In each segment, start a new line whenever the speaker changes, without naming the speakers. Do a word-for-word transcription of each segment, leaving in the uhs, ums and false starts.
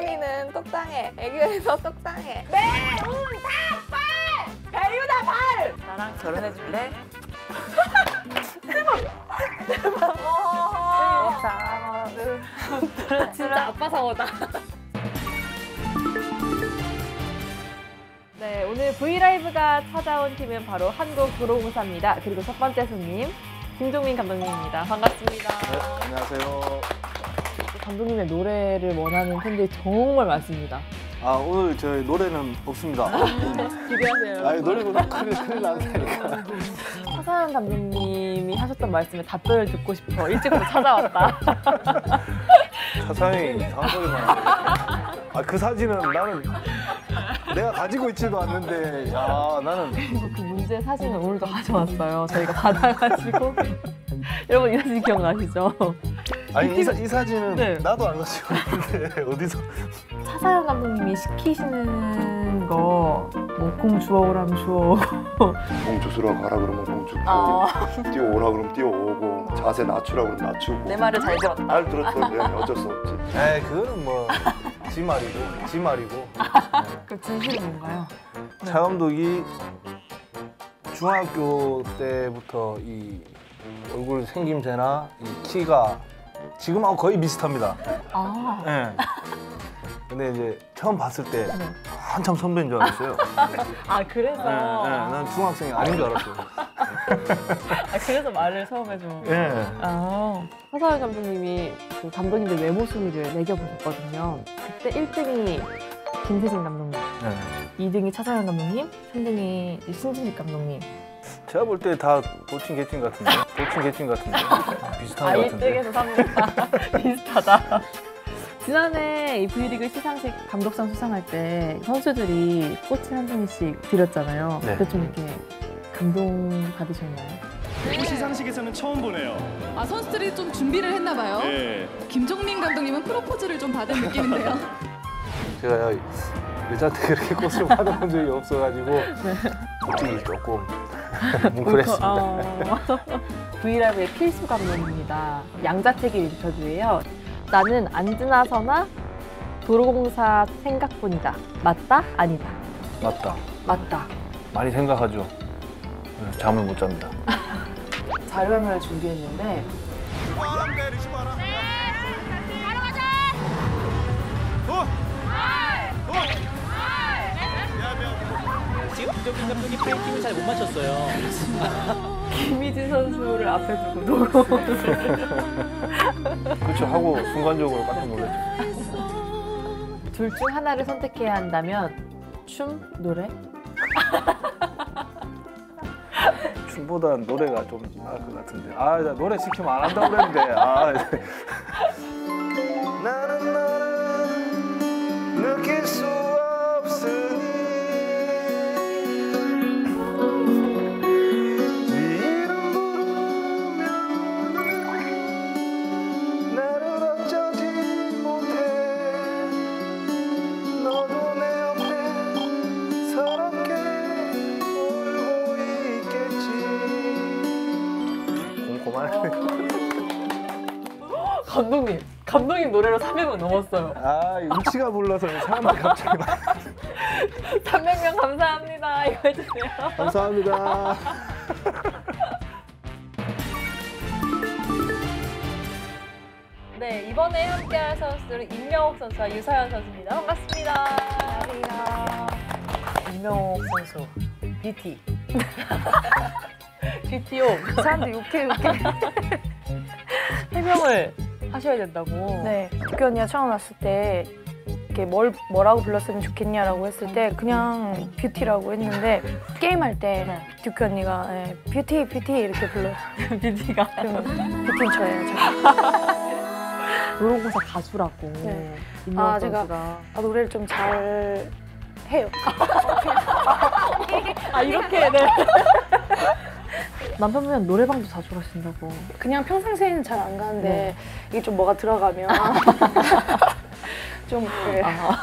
덕현이는 똑당해. 애교에서 똑당해. 매운닭발! 배유다 발!
나랑 결혼해줄래?
진짜 아빠 사고다. 네, 오늘 브이라이브가 찾아온 팀은 바로 한국도로공사입니다. 그리고 첫 번째 손님, 김종민 감독님입니다. 반갑습니다.
네, 안녕하세요.
감독님의 노래를 원하는 팬들이 정말 많습니다.
아, 오늘 저희 노래는 없습니다.
기대하세요.
아니, 노래보다 큰일, 큰일 나니까.
차사연 감독님이 하셨던 말씀에 답변을 듣고 싶어 일찍부터 찾아왔다.
차사연이 이상한 소리만 하네. 아, 그 사진은 나는 내가 가지고 있지도 않는데, 야, 나는.
그리고 그 문제 사진을 오늘도 가져왔어요. 저희가 받아가지고. 여러분 이 사진 기억나시죠?
아니, 이, 사, 이 사진은
네.
나도 안 가지고 있는데, 어디서.
차사연 감독님이 시키시는 거, 뭐, 공 주워오라면 주워오고.
공 주스러 가라 그러면 공 주고
아.
뛰어오라 그러면 뛰어오고 자세 낮추라 그러면 낮추고
내 말을 잘 들었다.
잘 들었어. 네, 어쩔 수 없지.
에이, 그거는 뭐, 지 말이고, 지 말이고.
그 진실은 뭔가요?
차 감독이 중학교 때부터 이 얼굴 생김새나 이 키가 지금하고 거의 비슷합니다.
아.
네. 근데 이제 처음 봤을 때 한참 선배인 줄 알았어요.
아, 그래서?
네, 네, 난 중학생이 아닌 줄 알았어요.
아, 그래서 말을 처음에 좀.
네.
아, 차사연 감독님이 그 감독님들 외모 순위를 매겨보셨거든요. 그때 일 등이 김세진 감독님,
네.
이 등이 차사연 감독님, 삼 등이 신진직 감독님.
제가 볼 때 다 도친 개찐 같은데? 도친 개찐 같은데? 비슷한
아,
것 같은데?
일 등에서 삼 등 비슷하다. 지난해 이 V리그 시상식 감독상 수상할 때 선수들이 꽃을 한 종이씩 드렸잖아요.
네.
그때 좀 이렇게 감동 받으셨나요?
이 시상식에서는 처음 보네요.
아, 선수들이 좀 준비를 했나 봐요.
네.
김종민 감독님은 프로포즈를 좀 받은 느낌인데요.
제가 여자한테 그렇게 꽃을 받아본 적이 없어가지고 솔직히 조금 뭉클했습니다.
어... V라이브의 필수 감독입니다. 양자택일 인터뷰예요. 나는 안 지나서나 도로공사 생각뿐이다. 맞다? 아니다.
맞다.
맞다.
많이 생각하죠. 네, 잠을 못 잡니다.
자료화면을 준비했는데
지금 김종민 감독이 타이밍을 잘 못 맞췄어요.
김희진 선수를 앞에 두고 도로
그렇죠. 하고 순간적으로 깜짝 놀랐죠.
둘 중 하나를 선택해야 한다면 춤, 노래?
춤보단 노래가 좀 나을 것 같은데. 아, 나 노래 시키면 안 한다고 그랬는데. 아, 나는 너를 느낄 수 없으니 네 이름 부르면 나를 어쩌지 못해. 너도 내 옆에 서럽게 울고 있겠지. 곰곰하네.
감독님, 감독님 노래로 삼백 명 넘었어요.
아, 음치가 불러서 사람들이 갑자기 막.
삼백 명 감사합니다. 이거 해주세요.
감사합니다.
네, 이번에 함께할 선수들은 임명옥 선수와 유서연 선수입니다. 반갑습니다. 안녕하세요. 임명옥 선수, 비티. 비티옥.
사람들이 웃게 웃게.
해명을 하셔야 된다고.
네, 듀키 언니가 처음 왔을 때 이렇게 뭘 뭐라고 불렀으면 좋겠냐라고 했을 때 그냥 뷰티라고 했는데 게임할 때
네.
듀키 언니가 네, 뷰티 뷰티 이렇게 불러요.
비티가.
뷰티인 저예요, 저.
도로공사 가수라고.
네.
임명옥
아, 제가
선수가.
아, 노래를 좀 잘 해요.
아, 이렇게, 네. 남편분은 노래방도 자주 가신다고.
그냥 평상시에는 잘 안 가는데
네.
이게 좀 뭐가 들어가면 좀 그래.
아.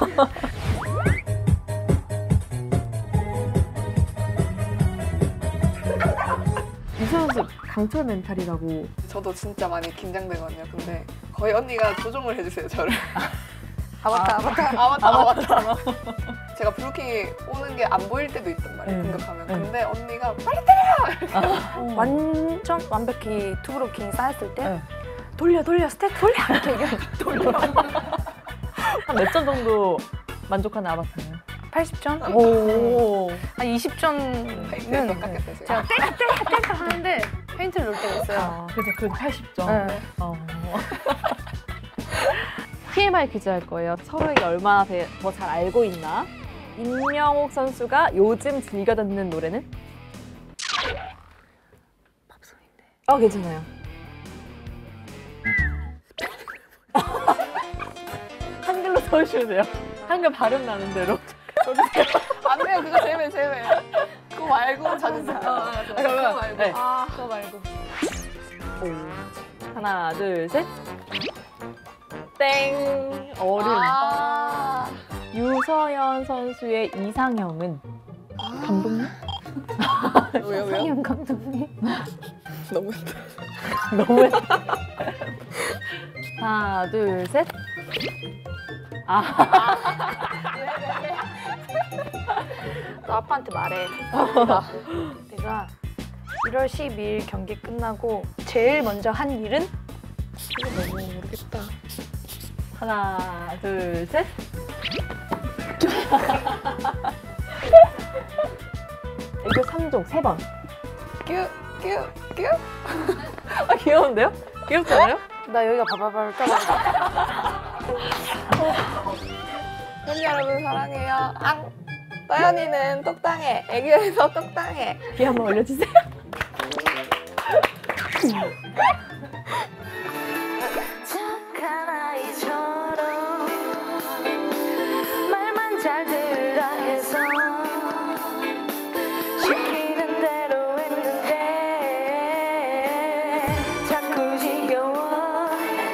유서연 선수 강철 멘탈이라고.
저도 진짜 많이 긴장되거든요. 근데 거의 언니가 조종을 해주세요, 저를.
아바타, 아바타.
아바타 아바타. 제가 블루킹이 오는 게 안 보일 때도 있단 말이에요.
네.
공격하면.
네.
근데 언니가 빨리
완전 완벽히 투브로킹이 쌓였을 때
네.
돌려 돌려 스텝 돌려 이렇게 얘기하면 돌려.
한 몇 점 정도 만족하는 아바타는?
팔십 점?
오.
한 이십
페인트를
점은
몇 깎였어요.
제가 떼까 떼까 떼까 하는데 페인트를 놓을 때가 있어요.
아, 그래서 그래도 팔십 점.
네.
어. 티엠아이 퀴즈 할 거예요. 서로에게 얼마나 더 잘 알고 있나? 임명옥 선수가 요즘 즐겨 듣는 노래는? 팝송인데. 어, 괜찮아요. 한글로 써주시면 돼요. 한글 발음 나는 대로.
안 돼요. 그거 제외 제외. 그거 말고 찾으세요. 아,
그러면,
그거 말고.
네.
아, 그거 말고.
하나, 둘, 셋. 땡. 어른.
아.
유서연 선수의 이상형은? 감독님?
왜요 왜요?
상현 감독님.
너무
너무했다. 하나, 둘, 셋. 아.
너 아빠한테 말해. 내가 일월 십이일 경기 끝나고 제일 먼저 한 일은?
이거 너무 모르겠다.
하나, 둘, 셋. 애교 삼 종 세 번.
뀨뀨뀨.
아, 귀여운데요? 귀엽잖아요?
나 여기가 바바바를 떨어져.
팬 여러분 사랑해요. 앙. 떠연이는 똑당해. 애교에서 똑당해.
귀 한번 올려주세요.
착한 아이처럼 말만 잘 들으라 해서 시키는 대로 했는데 자꾸 지겨워.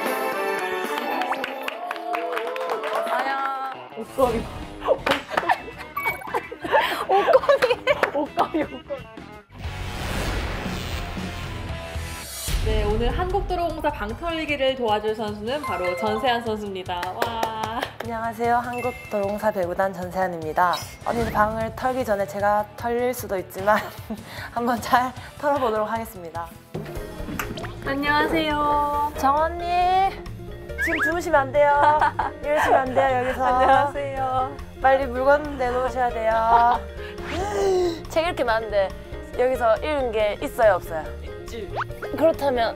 아야
옷걸이. 옷걸이. 옷걸이, 옷걸이. 네, 오늘 한국도로공사 방 털기를 도와줄 선수는 바로 전세한 선수입니다. 와.
안녕하세요. 한국도로공사 배구단 전세환입니다. 언니 방을 털기 전에 제가 털릴 수도 있지만 한번 잘 털어보도록 하겠습니다.
안녕하세요.
정언니 지금 주무시면 안 돼요. 이러시면 안 돼요. 여기서.
안녕하세요.
빨리 물건 내놓으셔야 돼요. 책 이렇게 많은데 여기서 읽은 게 있어요, 없어요? 있지. 그렇다면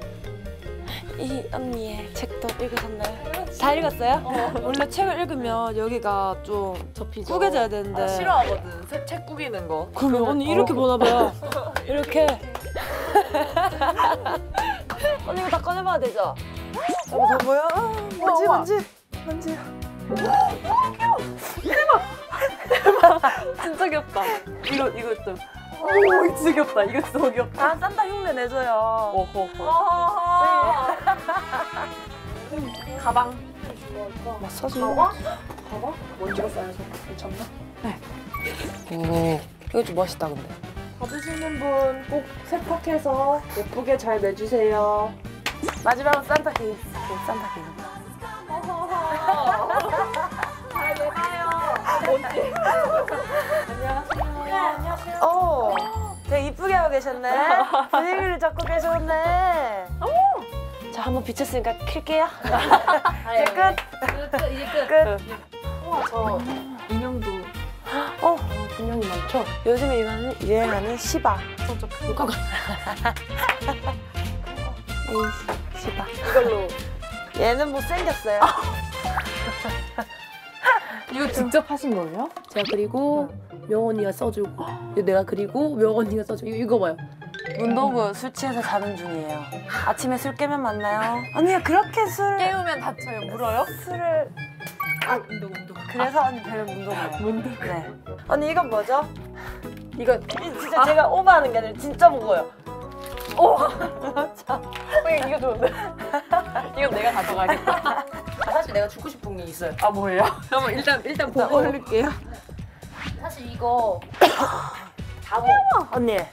이 언니의 책도 읽으셨나요? 다 읽었어요? 어. 원래 책을 읽으면 여기가 좀
접히죠.
구겨져야 되는데.
싫어하거든. 책, 책 구기는 거.
그러면 언니 이렇게 보나 봐요. 이렇게. 언니 이거 다 꺼내봐야 되죠? 이거 다 보여? 뭔지 뭔지 뭔지.
진짜 귀엽다. 이거 이거 좀. 오, 이거 진짜 귀엽다. 이거 너무 귀엽다.
아 산타 흉내 내줘요.
어허허. 가방.
마사지.
가방? 가방? 먼지가 쌓여서 괜찮나?
오, 이거 좀 멋있다 근데.
받으시는 분 꼭 세탁해서 예쁘게 잘 매주세요.
마지막은 산타 케이스. 산타 케이스.
잘 매봐요. 뭔지. 안녕하세요.
오, 되게 이쁘게 하고 계셨네. 분위기를 잡고 계셨네. 자, 한번 비쳤으니까 킬게요. 이제 끝.
이제 끝.
끝.
우와, 저 인형도.
어, 분명히 많죠. 요즘에 유행하는, 유행하는 시바.
저좀 큰 거.
에이, 시바.
이걸로.
얘는 못생겼어요.
이거 직접 하신 거예요?
제가 그리고 명언니가 써주고 내가 그리고 명언니가 써주고 이거 봐요. 문도구 술 취해서 자는 중이에요. 아침에 술 깨면 만나요. 언니가 그렇게 술
깨우면 다쳐요. 물어요?
술을 아 운동 운동. 그래서 언니 별명 문도구예요.
문도구.
네. 언니 이건 뭐죠?
이거
이 진짜 제가 오버하는 게 아니라 진짜 무거워요. 오. 자,
이거 좋은데? 이건 내가 가져가겠다.
아, 사실 내가 주고 싶은 게 있어요.
아, 뭐예요? 그러면 일단 일단 보고
올릴게요.
사실 이거
자고 언니
네,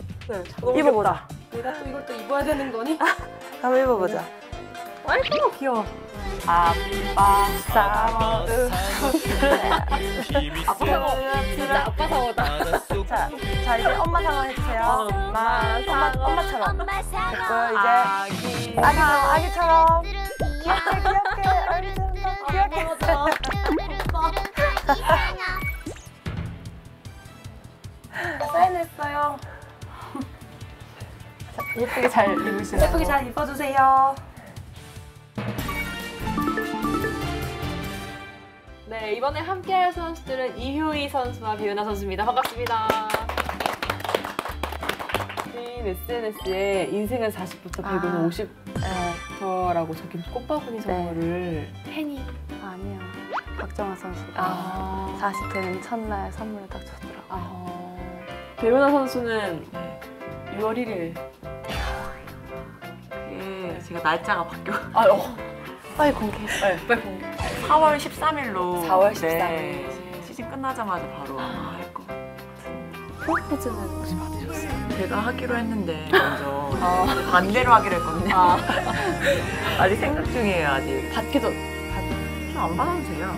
입어보자.
내가 또 이걸 또 입어야 되는 거니?
한번 입어보자.
아이고 귀여워.
아빠 사워.
아빠
사워. 진짜 아빠 사워다. 자, 자 이제 엄마 상어 해주세요. 엄마 상어. 엄마처럼. 됐고요 이제 아기 아기처럼 아기처럼. 귀엽게 귀엽게 아기처럼 귀엽게. 사인했어요.
예쁘게 잘 입으시라고.
예쁘게 잘 입어주세요.
네, 이번에 함께할 선수들은 이효희 선수와 배윤아 선수입니다. 반갑습니다. 인 에스엔에스에 인생은 사십부터 백은
아.
오십부터라고 적힌 꽃바구니 선물을
팬이 아니야. 박정아 선수가
아,
사십 되는 첫날 선물을 딱 줬더라고.
아, 배윤아 선수는
유월 일일. 그 제가 날짜가 바뀌어.
아, 어.
빨리 공개해.
네, 빨리 공개. 사월 십삼일로.
사월 십삼일.
네, 시즌 끝나자마자 바로 할 거.
프로포즈는 혹시 받으셨어요?
제가 하기로 했는데 먼저 반대로 하기로 했거든요.
아.
아직 생각 중이에요 아직.
받기도
안 받아도 돼요.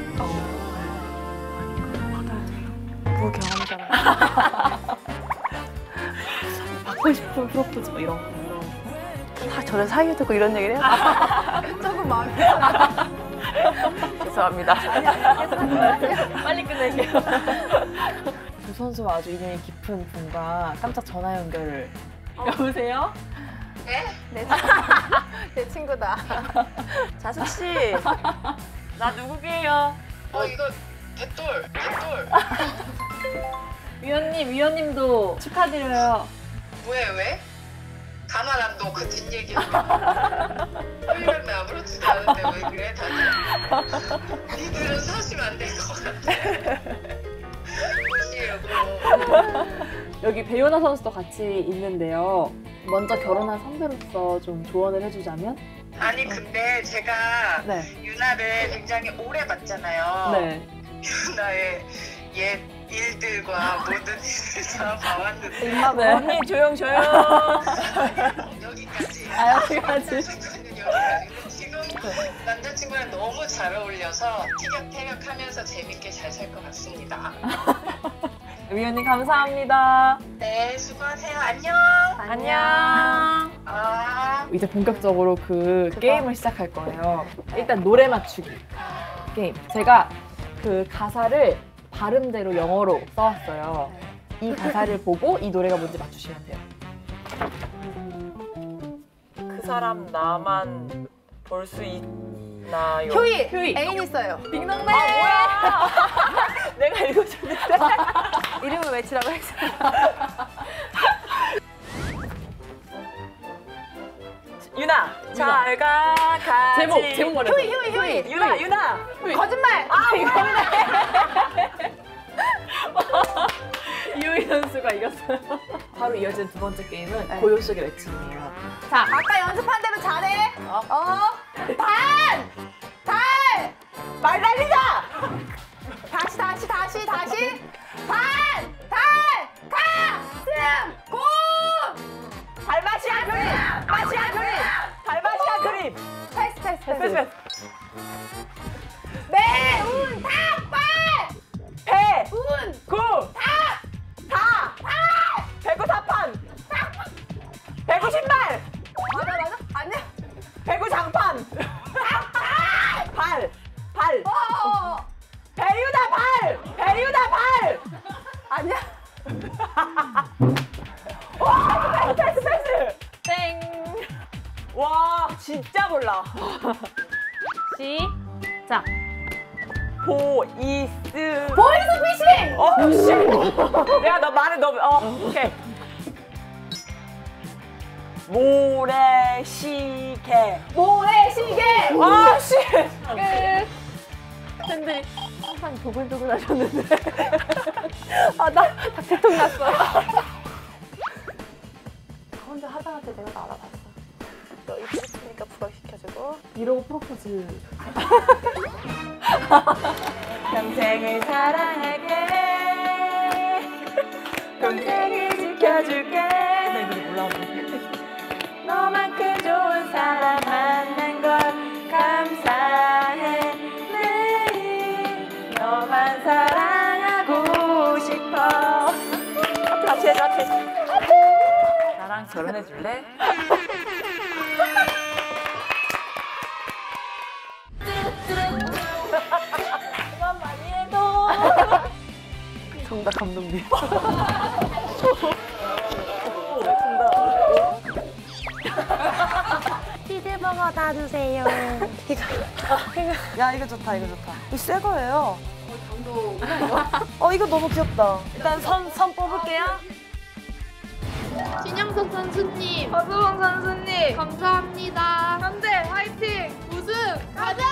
무경험자라.
받고 싶은 프로포즈 뭐 이런 거.
다 저를 사귀어 듣고 이런 얘기를 해요? 조금 마음이
죄송합니다.
빨리 끝낼게요. 두 선수와 아주 인연이 깊은 분과 깜짝 전화 연결을. 여보세요?
내 친구다.
자숙 씨, 나 누구게요?
어 이거 대돌 대돌
위원님, 위원님도 축하드려요.
왜 왜? 가만 안 둬 그 뒷얘기 토요일날 아무렇지도 않은데 왜 그래 다들 니들은 사시면 안 될 것 같아 무시하고
여기 배윤아 선수도 같이 있는데요. 먼저 결혼한 선배로서 좀 조언을 해주자면?
아니 근데 제가
네.
유나를 굉장히 오래 봤잖아요.
네.
유나의 옛 일들과 모든 일을 다 봐왔는데
입맛 네.
언니 조용 조용.
여기까지
아, 여기까지.
여기까지. 지금 남자친구랑 너무 잘 어울려서 티격태격하면서 재밌게 잘 살 것 같습니다.
위원님 감사합니다.
네, 수고하세요. 안녕.
안녕.
아.
이제 본격적으로 그 게임을 시작할 거예요. 일단 노래 맞추기 게임. 제가 그 가사를 발음대로 영어로 써왔어요. 이 가사를 보고 이 노래가 뭔지 맞추시면 돼요.
그 사람 나만 볼 수 있나요?
효이!
효이.
애인 있어요.
빙동네.
뭐야? 내가 읽어줬는데.
이름을 외치라고 했어.
유나, 잘 가, 가지.
제목, 제목 말해줘.
효이, 효이, 효이.
유나, 유나.
거짓말!
아, 이거네. 이효희 선수가 이겼어요. 바로 이어진 두 번째 게임은 고요 속의 외침이에요. 자,
아까 연습한 대로 잘해.
어?
어? 달! 달! 말 날리자! 다시, 다시, 다시, 다시. 달! 달! 가슴! 곰!
달마시아 그림! 마시아 그림! 달마시아 그림!
패스, 패스, 패스.
패스, 패스.
매운 닭발!
배!
운!
구!
닭! 다! 달!
배구사판! 배구 신발!
맞아, 맞아? 아니야?
배구 장판! 발! 발!
어어어!
배유다 발! 배유다 발!
아니야?
와! 패스, 패스!
땡.
와, 진짜 몰라.
시작.
보이스.
보이스피싱!
어, 씨. 내가 너 말을 너무, 어, 오케이. 모래시계.
모래시계!
아, 씨.
끝. 팬들이 항상 도글도글 하셨는데.
아, 나 닭들통 났어. 혼자 하다한테 내가 나 알아봤어. 너 이쁘게 쓰니까 부각시켜주고.
이러고 프로포즈.
평생을 사랑할게. 평생을 지켜줄게. 나 이 노래 몰라. 너만큼 좋은 사람 만난 걸 감사.
이렇게 나랑 결혼해 줄래?
그만 많이 해도.
정답 감독님.
치즈버거 다 주세요. 이거, 이거. 야, 이거 좋다, 이거 좋다. 이거 새 거예요. 어, 이거 너무 귀엽다. 일단 선, 선 뽑을게요.
신영석 선수님,
허수봉 선수님
감사합니다.
현대 화이팅!
우승 가자!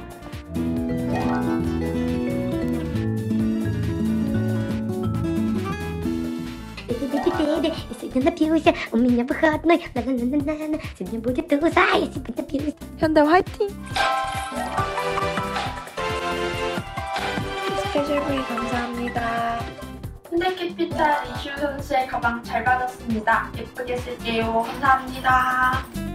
Сегодня напился, у меня выходной. На-на-на-на-на. Сегодня будет туза, я сегодня напьюсь.
현대 화이팅!
스케줄 부위 감사합니다. 현대캐피탈 이슈 선수의 가방 잘 받았습니다. 예쁘게 쓸게요. 감사합니다.